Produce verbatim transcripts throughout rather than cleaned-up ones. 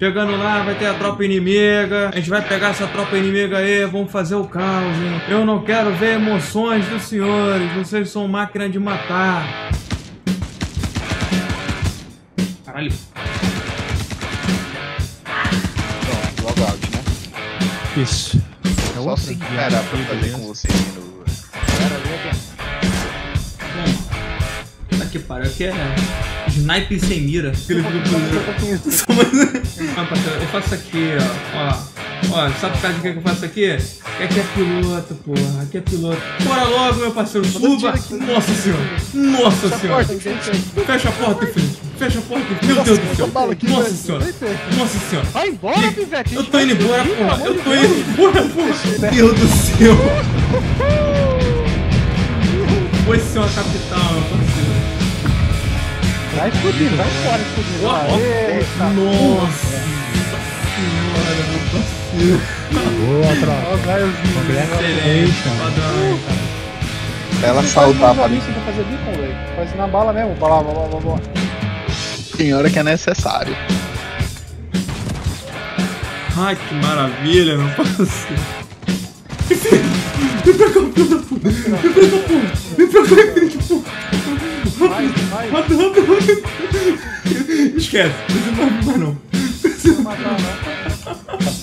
Chegando lá, vai ter a tropa inimiga. A gente vai pegar essa tropa inimiga aí, vamos fazer o caos, hein? Eu não quero ver emoções dos senhores. Vocês são máquina de matar. Caralho. Pronto, logout, né? Isso. É só se esperar pra fazer com você no... Puta que pariu, aqui é sniper sem mira. Aquele Ah, parceiro, eu faço isso aqui, ó. Ó, ó, sabe por causa de que eu faço isso aqui? Que aqui é piloto, porra. Aqui é piloto. Bora logo, meu parceiro, suba. Nossa senhora. Nossa senhora. Fecha a porta, Felipe. Fecha a porta. Meu Deus do céu. Nossa senhora. Nossa senhora. Vai embora, pivete. Eu tô indo embora, porra. Eu tô indo embora, porra. Meu Deus do céu. Foi ser uma capital, meu parceiro. Vai explodindo, vai embora explodindo. Ó, ó. Eita. Nossa senhora, meu parceiro. Boa, tropa. Ó, gaiozinho. Excelente, padrão. Ela saltar pra mim. Isso pra fazer beacon, velho. Faz na bala mesmo. Bala, bala, bala, bala. Tem hora que é necessário. Ai, que maravilha, meu parceiro. Vem pra cá, filho da puta. Vem pra cá, porra. Vem pra cá, filho da puta. Vai, vai. Rápido, rápido, rápido. Esquece, não vai mais não. Não matar, não.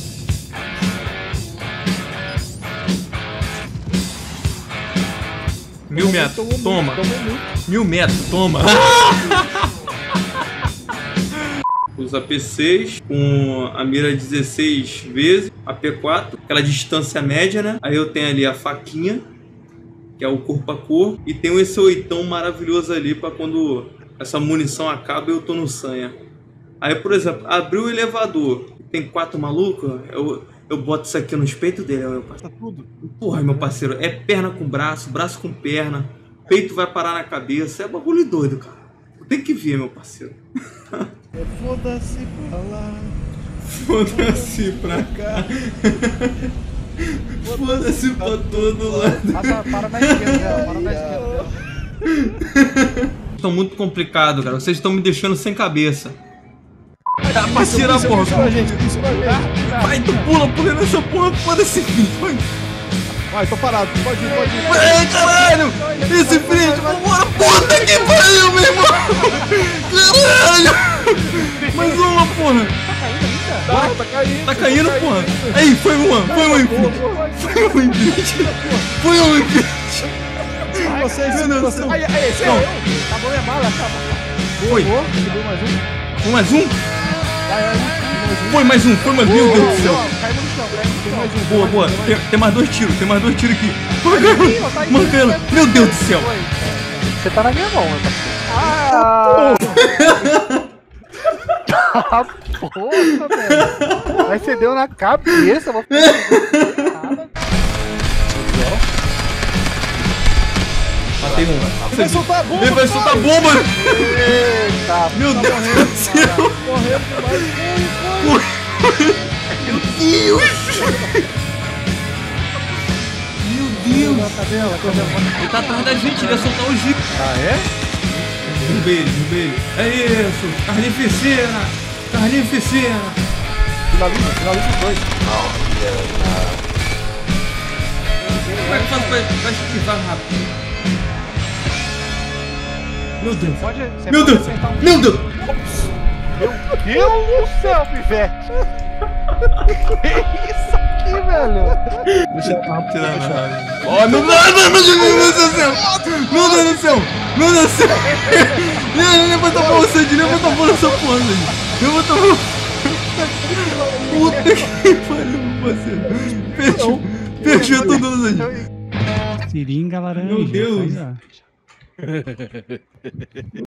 Mil metros, toma. Mil metros, toma. Usa P seis com a mira dezesseis vezes, a P quatro, aquela distância média, né? Aí eu tenho ali a faquinha, que é o corpo a corpo, e tenho esse oitão maravilhoso ali para quando essa munição acaba eu tô no sanha. Aí, por exemplo, abriu o elevador, tem quatro malucos, eu, eu boto isso aqui nos peitos dele, meu parceiro. Tudo. Porra, meu parceiro, é perna com braço, braço com perna, peito vai parar na cabeça, é bagulho doido, cara. Tem que ver, meu parceiro. Foda-se pra lá. Foda-se pra cá. Foda-se pra todo lado. Passa, para na esquerda dela, para na esquerda dela. Estão muito complicado, cara. Vocês estão me deixando sem cabeça. Tá, parceiro, a porra. Vai, tu pula, pula nessa porra. Foda-se, filho. Vai. Vai, tô parado. Pode ir, pode ir. Ai, caralho. Esse frente, vambora. Puta que pariu, meu irmão. Caralho. Mais uma, porra. Tá, tá caindo. Tá caindo, porra. Aí, foi uma. Foi uma em frente. Foi uma em frente. Foi uma em frente. Vocês, Meu Deus do céu. Aí, aí, esse é eu. Acabou minha bala, acabou. Foi. Subiu mais um. Foi mais um? Vai, vai, um. Foi mais um, foi mais um. Meu Deus do céu. Caímos no chão, caímos no chão. Mais um. Boa, boa. Tem, tem mais dois tiros, tem mais dois tiros aqui. Tá aí, Mantendo. Meu Deus do céu. Você tá na minha mão, meu parceiro. Ah! Ah, porra, velho. Mas você deu na cabeça, eu vou ficar. Matei um. Ele vai soltar a bomba! Ele vai soltar a bomba! Eita! Meu tá Deus morrendo, do céu! Morreu demais! Meu Deus! Meu Deus! Cadela, cadela. Ele tá atrás da gente, ele ia soltar o jeep. Ah, é? Derrubei ele, derrubei ele. É isso! Carnificina! Carnificina! Finaliza, finaliza os dois. Como é que faz pra, pra esquivar rápido? Meu Deus! Pode, você Meu pode Deus! acertar um- Meu Deus! Meu Deus do céu, pivete! Que isso aqui, velho? Deixa eu tirar na rádio. Ó, meu Deus, meu Deus do céu! Meu Deus do céu! Meu Deus do céu! Levanta a mão, Sandy! Levanta a mão nessa porra, Sandy! Levanta a mão! Puta que pariu, parceiro! Fechou! Fechou tudo, Sandy! Seringa laranja. Meu Deus. Aí, ó.